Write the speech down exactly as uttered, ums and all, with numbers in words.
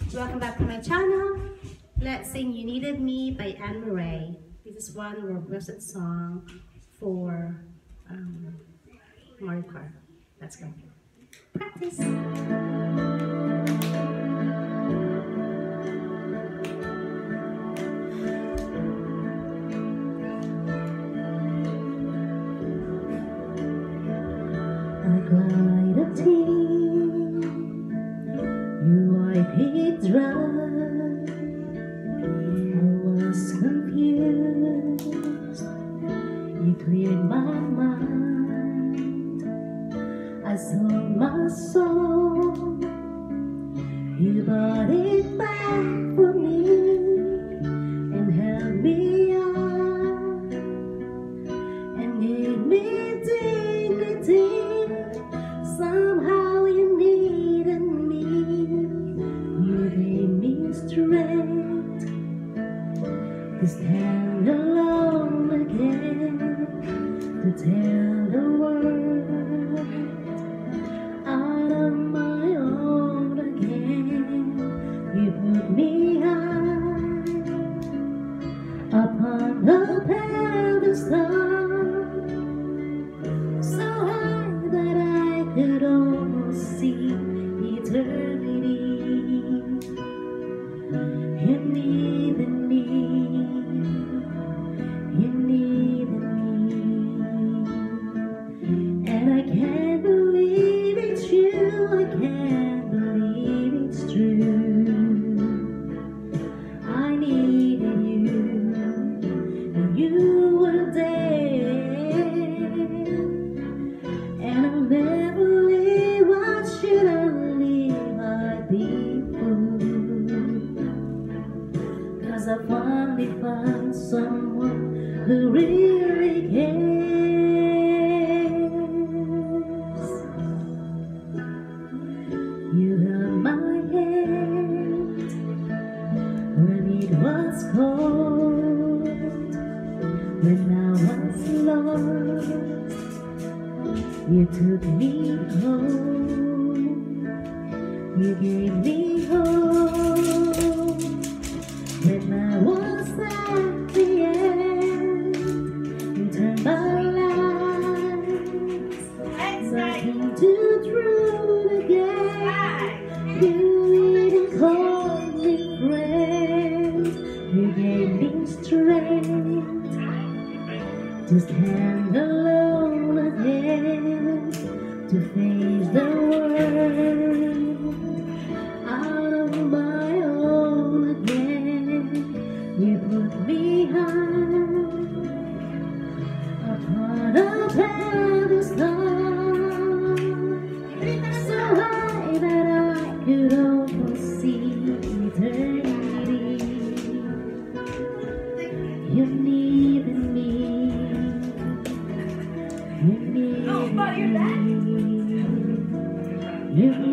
Welcome back to my channel. Let's sing You Needed Me by Annemurray. This is one requested song for um, Maricar. Let's go. Practice. I cried a tear, you wiped it dry. I was confused, you cleared my mind. I sold my soul, you bought it back for me and held me up and gave me dignity. Somehow you needed me, you gave me strength to stand alone again, to tell the world out of my own again. You put me high upon the pedestal, so high that I could almost see eternity. You needed me, you needed me, and I can't believe it's you, I can't believe it's true. I needed you, and you were there, and I'll never leave. Why should I leave? I'd be fooled, 'cause I finally found someone who really cares. You held my hand when it was cold, when I was lost. You took me home, you gave me hope. When I was at the end, you turned my life something to truth again. You even called me friend, you gave me strength to stand alone again, to face the world out of my own again. You put me high upon a pedestal, so high that I could almost see eternity. You needed me, you needed me, you